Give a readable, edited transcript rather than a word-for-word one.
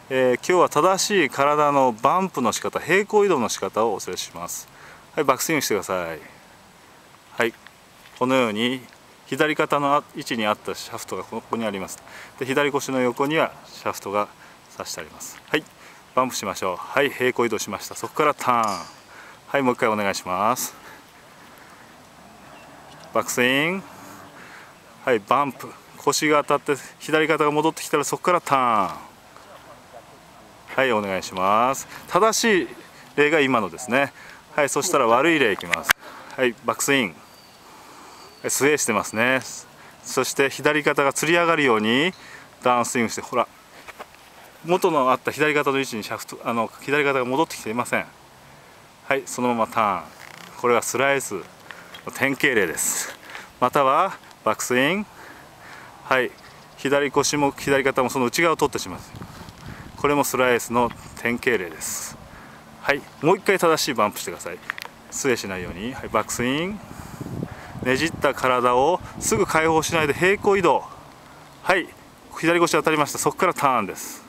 今日は正しい体のバンプの仕方、平行移動の仕方をお教えします。はい、バックスイングしてください。はい、このように左肩の位置にあったシャフトがここにあります。で、左腰の横にはシャフトが刺してあります。はい、バンプしましょう。はい、平行移動しました。そこからターン。はい、もう一回お願いします。バックスイング。はい、バンプ。腰が当たって左肩が戻ってきたらそこからターン。はい、お願いします。正しい例が今のですね。はい、そしたら悪い例いきます。はい、バックスイング。スウェーしてますね。そして左肩がつり上がるようにダウンスイングして、ほら、元のあった左肩の位置にシャフト、左肩が戻ってきていません。はい、そのままターン。これはスライスの典型例です。またはバックスイング。はい、左腰も左肩もその内側を取ってしまう。これもスライスの典型例です。はい、もう一回正しいバンプしてください。スウェーしないように。はい、バックスイング。ねじった体をすぐ解放しないで平行移動。はい、左腰当たりました。そこからターンです。